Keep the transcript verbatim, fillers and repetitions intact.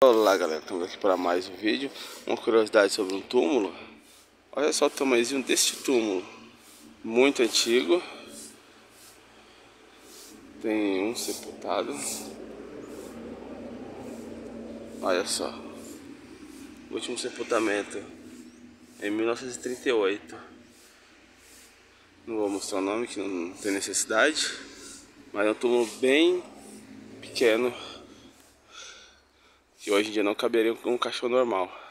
Olá galera, estamos aqui para mais um vídeo. Uma curiosidade sobre um túmulo. Olha só o tamanhozinho deste túmulo, muito antigo. Tem um sepultado. Olha só, o último sepultamento em mil novecentos e trinta e oito. Não vou mostrar o nome, que não tem necessidade, mas é um túmulo bem pequeno, que hoje em dia não caberia com um caixão normal.